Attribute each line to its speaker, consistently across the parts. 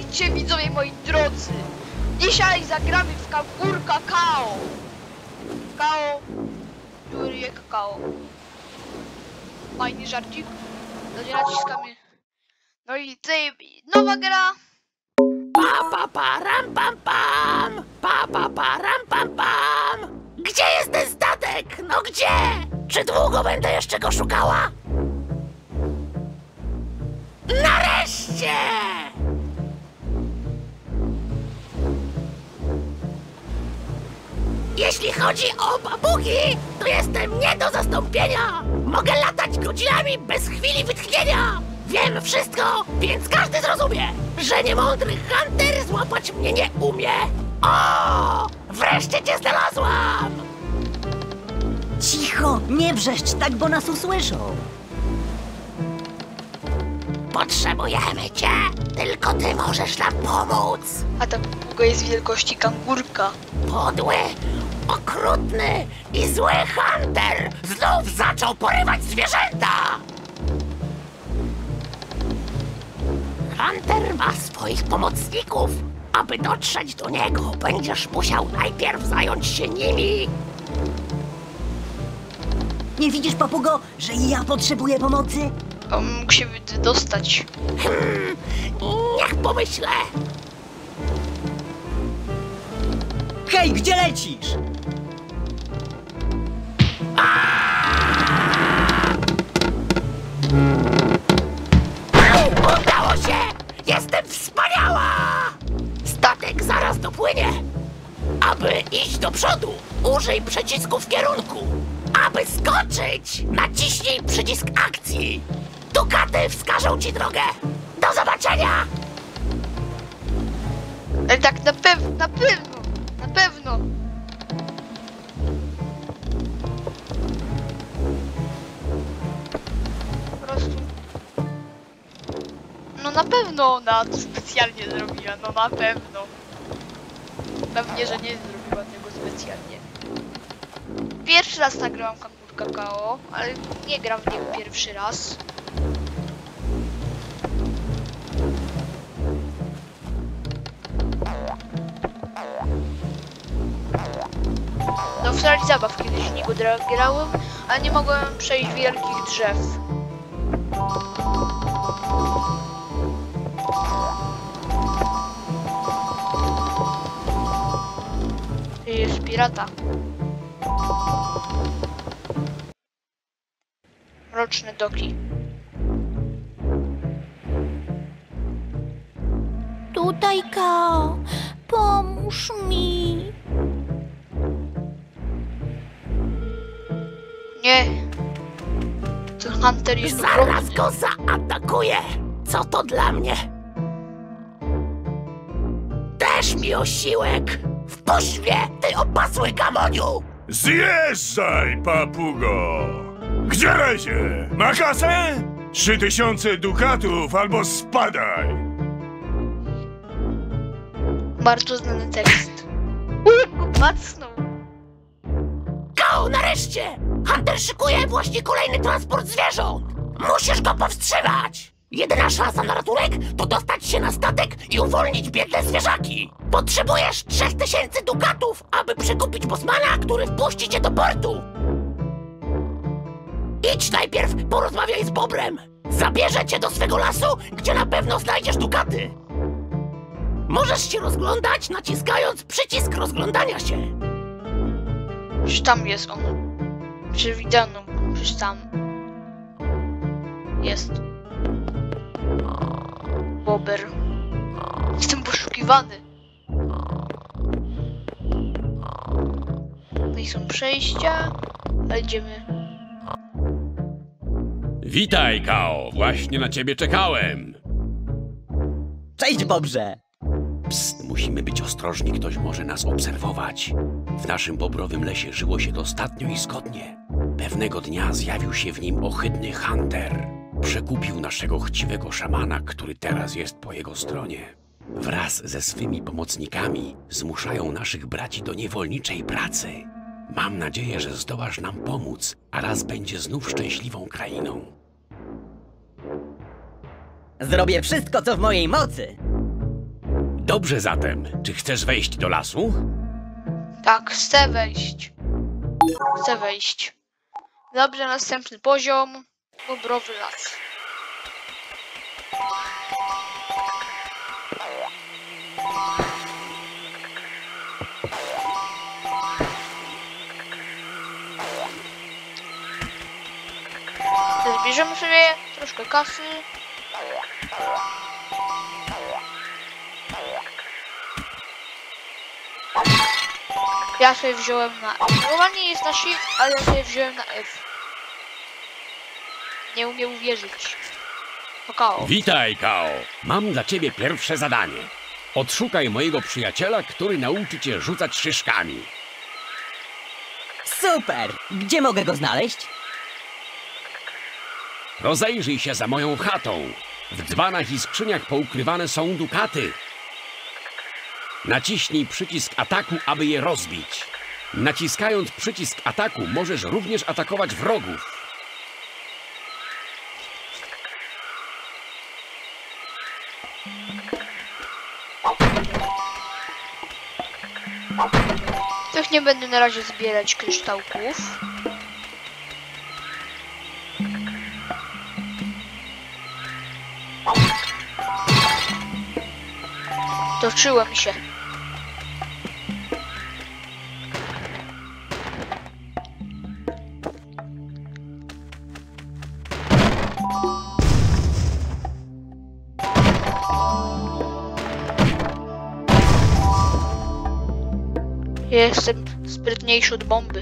Speaker 1: Witajcie widzowie moi drodzy! Dzisiaj zagramy w Kangurka Kao. Kao. Dziurie kakao. Fajny żarcik. Będzie naciskamy. No i tutaj nowa gra.
Speaker 2: Pa pa pa ram pam pam! Pa pa pa ram pam pam! Gdzie jest ten statek? No gdzie? Czy długo będę jeszcze go szukała? Nareszcie! Jeśli chodzi o babugi, to jestem nie do zastąpienia! Mogę latać godzinami bez chwili wytchnienia! Wiem wszystko, więc każdy zrozumie, że niemądry Hunter złapać mnie nie umie! O! Wreszcie cię znalazłam!
Speaker 3: Cicho, nie wrzeszcz tak, bo nas usłyszą.
Speaker 2: Potrzebujemy cię! Tylko ty możesz nam pomóc!
Speaker 1: A ta papuga jest wielkości kangurka.
Speaker 2: Podły, okrutny i zły Hunter znów zaczął porywać zwierzęta! Hunter ma swoich pomocników. Aby dotrzeć do niego, będziesz musiał najpierw zająć się nimi.
Speaker 3: Nie widzisz, papugo, że ja potrzebuję pomocy?
Speaker 1: On mógł się dostać.
Speaker 2: Niech pomyślę.
Speaker 3: Hej, gdzie lecisz?
Speaker 2: Udało się! Jestem wspaniała! Statek zaraz dopłynie. Aby iść do przodu, użyj przycisku w kierunku. Aby skoczyć, naciśnij przycisk akcji. Dukaty wskażą ci drogę. Do zobaczenia!
Speaker 1: Ale tak na pewno. Po prostu. No na pewno ona to specjalnie zrobiła, no na pewno. Pewnie, że nie zrobiła tego specjalnie. Pierwszy raz nagrałam Kangurka Kao, ale nie gram w niego pierwszy raz. No w sali zabaw kiedyś w niego grałem, ale nie mogłem przejść wielkich drzew. Jest pirata. Roczne doki.
Speaker 4: Tutaj, Kao, pomóż mi.
Speaker 1: Nie. Ten Hunter jest
Speaker 2: Zaraz go zaatakuję. Co to dla mnie? Też mi osiłek. Wpuść mnie, ty opasły gamoniu!
Speaker 5: Zjeżdżaj, papugo! Gdzie lezie? Ma kasę? 3000 dukatów albo spadaj!
Speaker 1: bardzo znany tekst. Macnął.
Speaker 2: Kao, nareszcie! Hunter szykuje właśnie kolejny transport zwierząt! Musisz go powstrzymać! Jedyna szansa na ratunek to dostać się na statek i uwolnić biedne zwierzaki! Potrzebujesz 3000 dukatów, aby przekupić bosmana, który wpuści cię do portu! Idź najpierw, porozmawiaj z Bobrem! Zabierze cię do swego lasu, gdzie na pewno znajdziesz dukaty! Możesz się rozglądać, naciskając przycisk rozglądania się!
Speaker 1: Już tam jest on. Przewidziano. Już tam. Jest. Bober. Jestem poszukiwany. No i są przejścia. Ale idziemy.
Speaker 6: Witaj, Kao! Właśnie na ciebie czekałem!
Speaker 3: Cześć, Bobrze!
Speaker 6: Psst, musimy być ostrożni, ktoś może nas obserwować. W naszym bobrowym lesie żyło się dostatnio i zgodnie. Pewnego dnia zjawił się w nim ohydny Hunter. Przekupił naszego chciwego szamana, który teraz jest po jego stronie. Wraz ze swymi pomocnikami zmuszają naszych braci do niewolniczej pracy. Mam nadzieję, że zdołasz nam pomóc, a raz będzie znów szczęśliwą krainą.
Speaker 3: Zrobię wszystko, co w mojej mocy.
Speaker 6: Dobrze zatem, czy chcesz wejść do lasu?
Speaker 1: Tak, chcę wejść. Chcę wejść. Dobrze, następny poziom. Bobrowy las. Zbierzemy sobie troszkę kasy. Ja sobie wziąłem na F. Normalnie jest na Shift, ale ja sobie wziąłem na F. Nie umiem uwierzyć. Kakao.
Speaker 6: Witaj, Kao. Mam dla ciebie pierwsze zadanie. Odszukaj mojego przyjaciela, który nauczy cię rzucać szyszkami.
Speaker 3: Super! Gdzie mogę go znaleźć?
Speaker 6: Rozejrzyj się za moją chatą. W dzbanach i skrzyniach poukrywane są dukaty. Naciśnij przycisk ataku, aby je rozbić. Naciskając przycisk ataku, możesz również atakować wrogów.
Speaker 1: Tych nie będę na razie zbierać kryształków. Toczyłem się. Jestem sprytniejszy od bomby.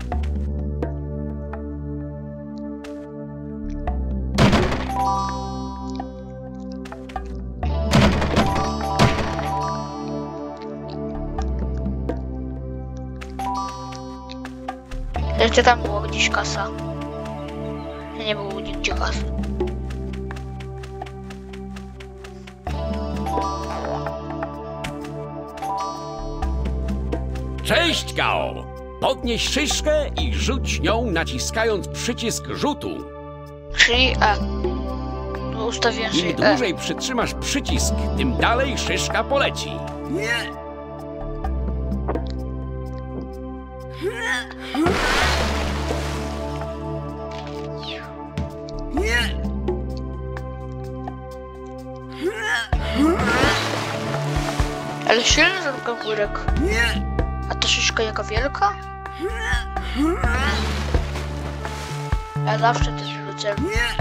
Speaker 1: Jeszcze tam była gdzieś kasa. Nie było nigdzie kasy.
Speaker 6: Cześć, Kao! Podnieś szyszkę i rzuć nią, naciskając przycisk rzutu.
Speaker 1: Czyli E. No, ustawiłem
Speaker 6: Im
Speaker 1: sobie
Speaker 6: dłużej przytrzymasz przycisk, tym dalej szyszka poleci.
Speaker 1: Ale silny ten kangurek. A ta szyszka jaka wielka? Ja zawsze też rzucę.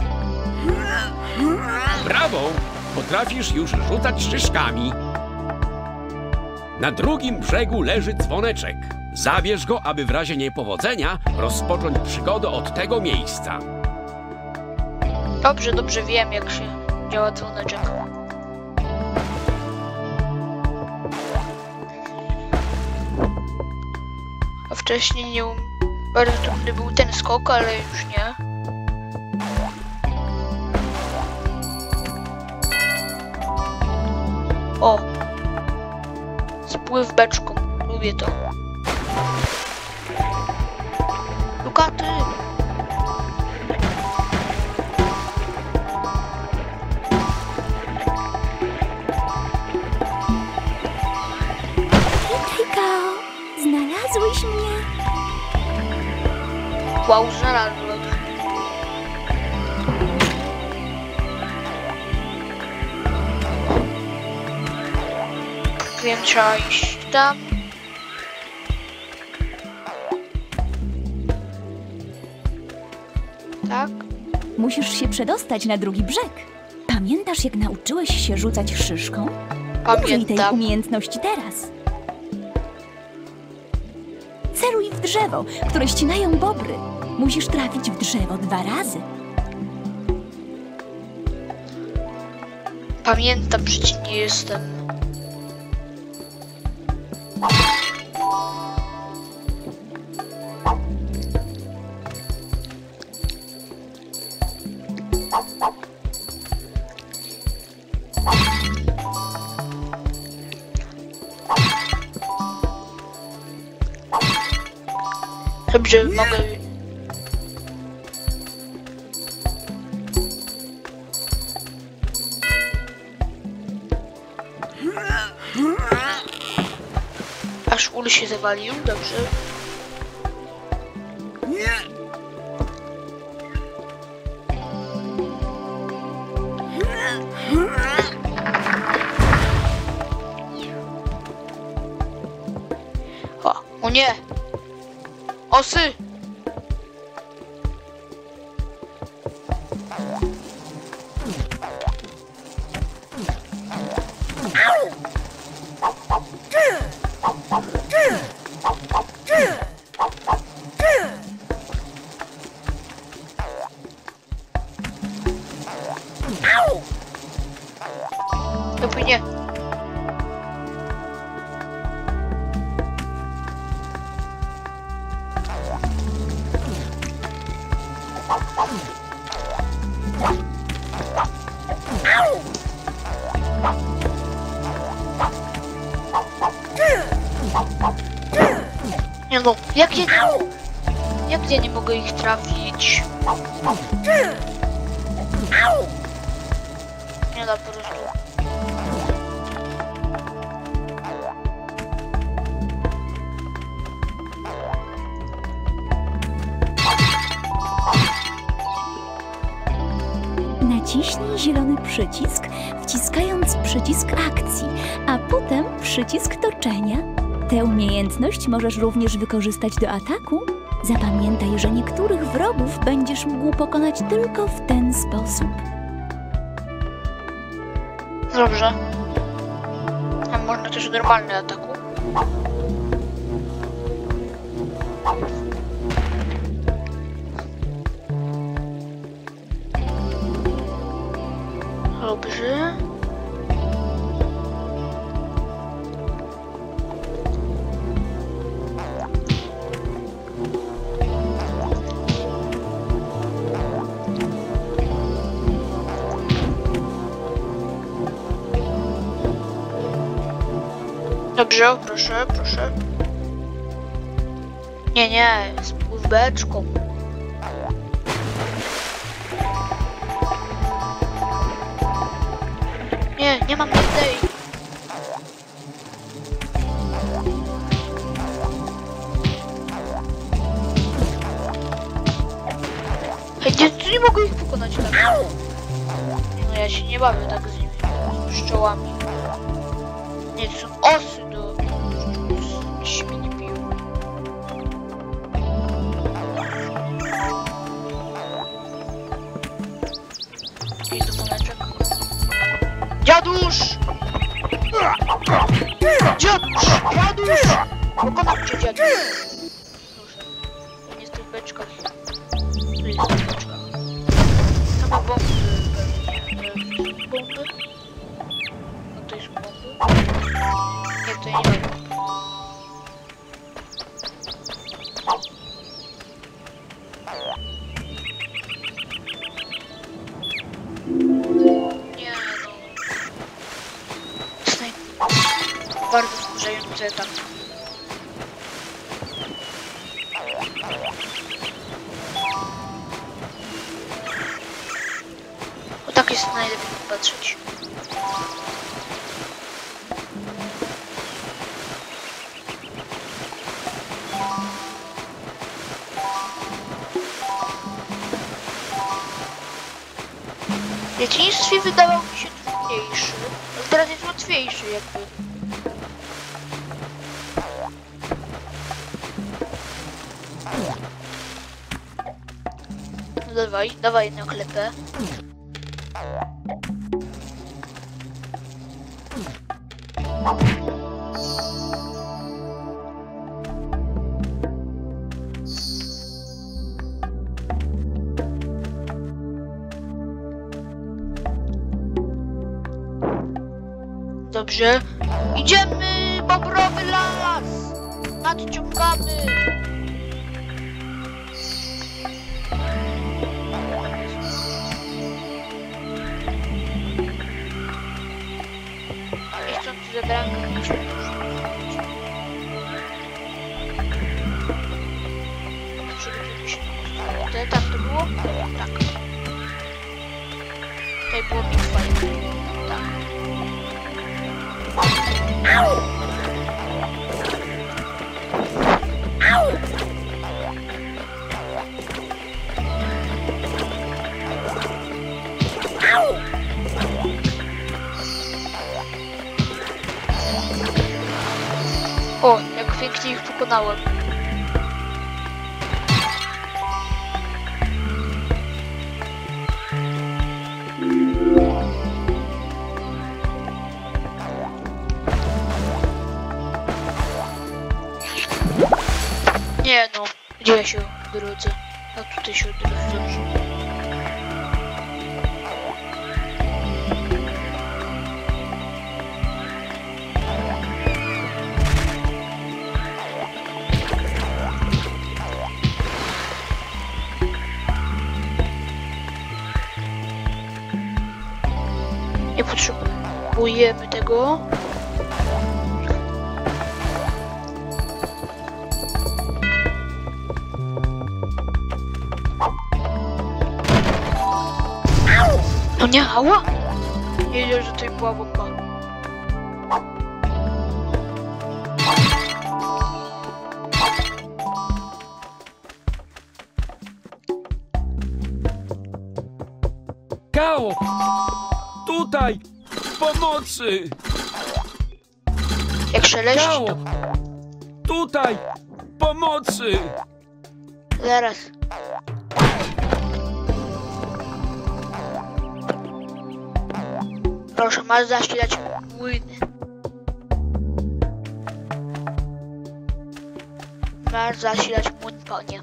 Speaker 6: Brawo! Potrafisz już rzucać szyszkami. Na drugim brzegu leży dzwoneczek. Zabierz go, aby w razie niepowodzenia rozpocząć przygodę od tego miejsca.
Speaker 1: Dobrze, dobrze wiem, jak się działa dzwoneczek. A wcześniej nie bardzo trudny był ten skok, ale już nie. O! Spływ beczką. Lubię to. Dukaty!
Speaker 4: Witaj, Kao. Znalazłeś mnie?
Speaker 1: Wow, znalazłem. Wiem, trzeba iść tam. Tak?
Speaker 4: Musisz się przedostać na drugi brzeg. Pamiętasz, jak nauczyłeś się rzucać szyszką? Użyj tej
Speaker 1: Pamiętam.
Speaker 4: umiejętności teraz. Celuj w drzewo, które ścinają bobry. Musisz trafić w drzewo 2 razy.
Speaker 1: Pamiętam, przecież nie jestem. Dobrze, mogę... Aż ul się zawalił, dobrze. O nie! Osy! Dopłynie. Nie no, jak ja nie mogę ich trafić? Nie da po prostu.
Speaker 4: Naciśnij zielony przycisk, wciskając przycisk akcji, a potem przycisk toczenia. Tę umiejętność możesz również wykorzystać do ataku. Zapamiętaj, że niektórych wrogów będziesz mógł pokonać tylko w ten sposób.
Speaker 1: Dobrze. A można też normalny ataku. Dobrze. Dobrze, proszę, proszę. Nie, z beczką. Nie mam tej. Hej, nie mogę ich pokonać tak. No ja się nie bawię tak z nimi, z pszczołami. Nie, to są osy do świni pił. Jest do koneczek. Dziadusz! Dziadusz! Pokonam cię, dziadusz. Proszę. Nie jest w tych beczkach. Tu jest w tych beczkach. Tam ma bomby pewnie. Bomby? No to jest bomby. Nie, to nie ma. Nie no. Bardzo wkurzający etap. O tak jest najlepiej patrzeć. W dzieciństwie wydawał mi się trudniejszy, ale teraz jest łatwiejszy jakby. No dawaj na klepę. Dobrze. Idziemy, bobrowy las! Nadciągamy! Niechcący zebrankę musimy przygotujmy się na to. Tak to było? Tak. Tutaj było bitwa. Tak. O, jak pięknie ich pokonałem. Nie no, gdzie ja się odrodzę? A tutaj się odrodzę. Nie potrzebujemy tego. No nie, ała! Nie wiedziałem, że tutaj była bomba.
Speaker 6: Kao! Tutaj! Pomocy!
Speaker 1: Jak szeleści
Speaker 6: Kao!
Speaker 1: to...
Speaker 6: Tutaj! Pomocy!
Speaker 1: Zaraz. Proszę, masz zasilać młyny. Masz zasilać młyn, panie.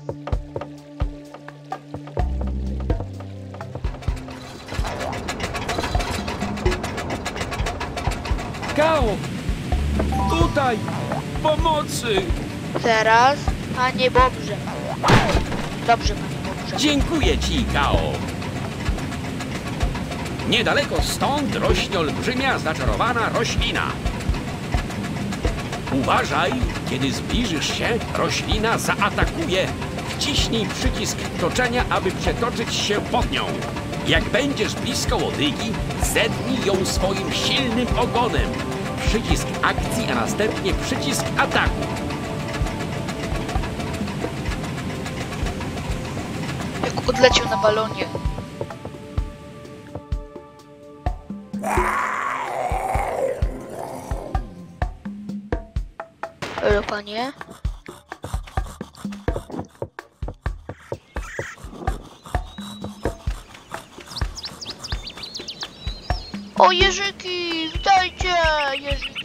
Speaker 6: Kao! Tutaj! Pomocy!
Speaker 1: Teraz, panie Bobrze. Dobrze, panie Bobrze.
Speaker 6: Dziękuję ci, Kao! Niedaleko stąd rośnie olbrzymia, zaczarowana roślina. Uważaj, kiedy zbliżysz się, roślina zaatakuje. Wciśnij przycisk toczenia, aby przetoczyć się pod nią. Jak będziesz blisko łodygi, zetnij ją swoim silnym ogonem. Przycisk akcji, a następnie przycisk ataku.
Speaker 1: Jak odleciał na balonie. Halo, panie? O, jeżyki! Witajcie, jeżyki!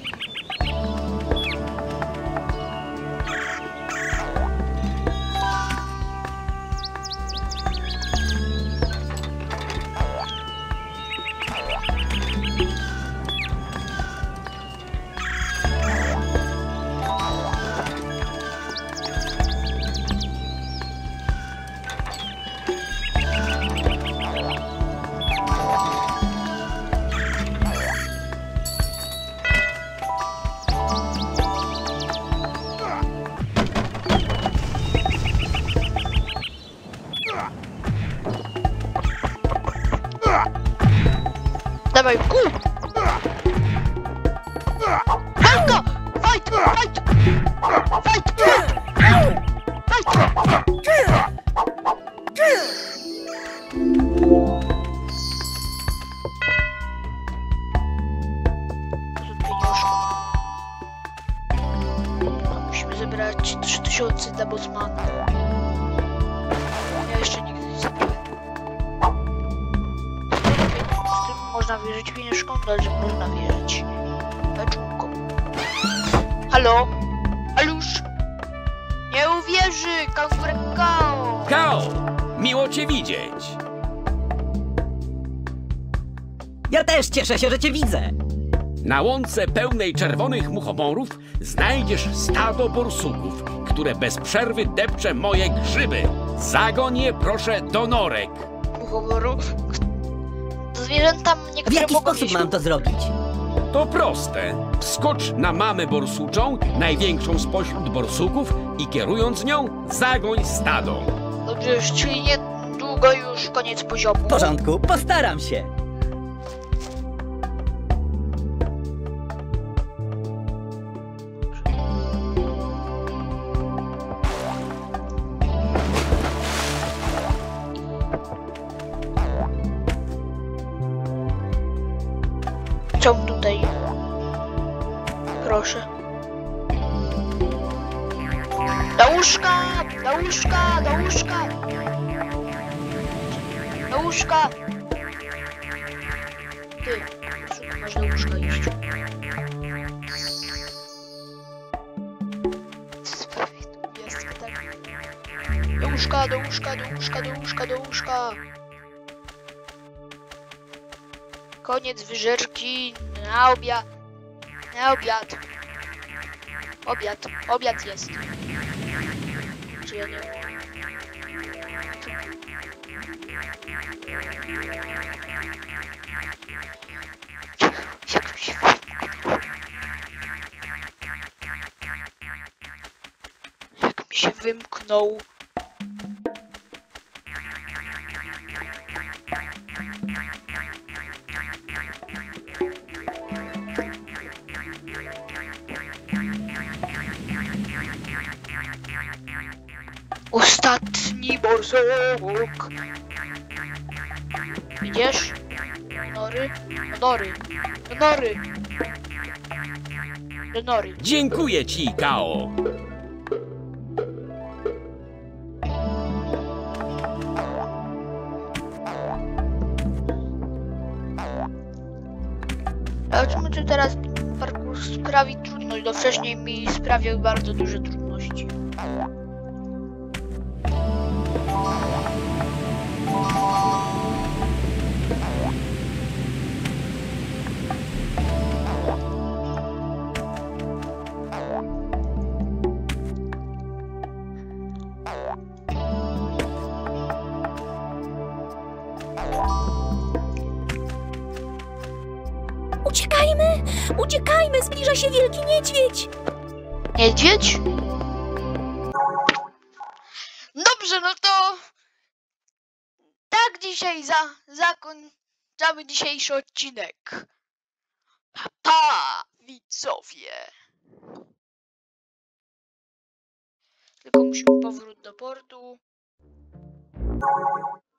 Speaker 1: Dawaj, kół! Walka! Fight! Fight! Fight! Fight! Fight! Musimy zebrać 3000 dla Bosmana. Ja jeszcze nigdy nie zebrałem. Można wierzyć pieniążką, ale że można wierzyć beczułką. Halo? Alusz? Nie uwierzy! Kangurek Kao!
Speaker 6: Kao! Miło cię widzieć!
Speaker 3: Ja też cieszę się, że cię widzę.
Speaker 6: Na łące pełnej czerwonych muchomorów znajdziesz stado borsuków, które bez przerwy depcze moje grzyby. Zagoń je proszę do norek.
Speaker 1: Muchoworu? Zwierzęta
Speaker 3: W
Speaker 1: niektóre
Speaker 3: jaki
Speaker 1: mogą
Speaker 3: sposób
Speaker 1: mieć...
Speaker 3: mam to zrobić?
Speaker 6: To proste. Wskocz na mamę borsuczą, największą spośród borsuków i kierując nią, zagoń stado.
Speaker 1: Dobrze, czyli niedługo już koniec poziomu.
Speaker 3: W porządku, postaram się.
Speaker 1: Co tutaj? Proszę. Do łóżka! Do łóżka! Do łóżka! Do łóżka! Ty, masz do łóżka iść. Jest tak. Do łóżka, do łóżka, do łóżka, do łóżka, do łóżka. Koniec wyżerki na obiad. Na obiad. Obiad jest. Czy ja nie... Jak mi się... Jak mi się wymknął. Ostatni borsok. Idziesz? Nory? Nory. Nory. Nory.
Speaker 6: Dziękuję ci, Kao.
Speaker 1: Zobaczmy, czy teraz parkour sprawi trudność, bo wcześniej mi sprawiał bardzo duże trudności.
Speaker 4: Uciekajmy! Uciekajmy! Zbliża się wielki niedźwiedź!
Speaker 1: Niedźwiedź? Dobrze, no to tak dzisiaj zakończamy dzisiejszy odcinek. Pa, widzowie! Tylko musimy powrót do portu.